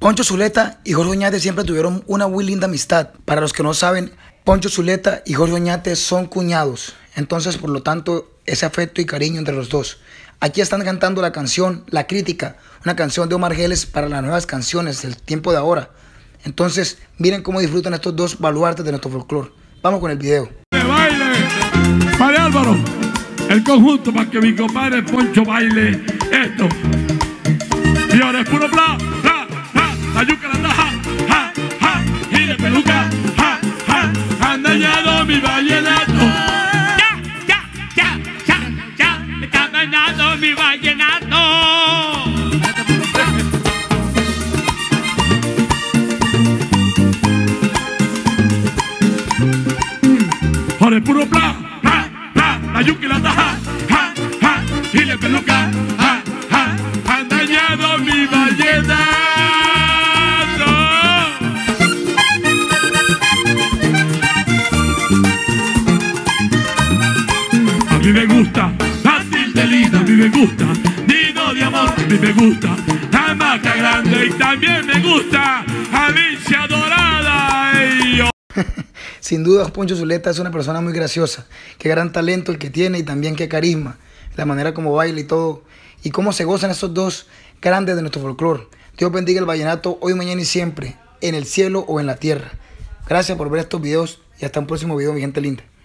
Poncho Zuleta y Jorge Oñate siempre tuvieron una muy linda amistad. Para los que no saben, Poncho Zuleta y Jorge Oñate son cuñados. Entonces, por lo tanto, ese afecto y cariño entre los dos. Aquí están cantando la canción La Crítica, una canción de Omar Geles para las nuevas canciones del tiempo de ahora. Entonces, miren cómo disfrutan estos dos baluartes de nuestro folclore. Vamos con el video. Baile, Padre Álvaro, el conjunto para que mi compadre Poncho baile esto. Señores, puro bla, bla, bla, la yuca la taja, ja, ja, y de peluca, ja, ja, han dañado mi vallenato. Me está dañando mi vallenato. Joder, puro bla, bla, bla, la yuca y la taja, ja, ja, y de peluca, ja, ja, han dañado mi vallenato. A mí me gusta la tildelina, a mí me gusta Dino de Amor, a mí me gusta la Maca Grande y también me gusta Alicia Dorada. Sin duda, Poncho Zuleta es una persona muy graciosa. Qué gran talento el que tiene y también qué carisma. La manera como baila y todo. Y cómo se gozan estos dos grandes de nuestro folclore. Dios bendiga el vallenato hoy, mañana y siempre, en el cielo o en la tierra. Gracias por ver estos videos y hasta un próximo video, mi gente linda.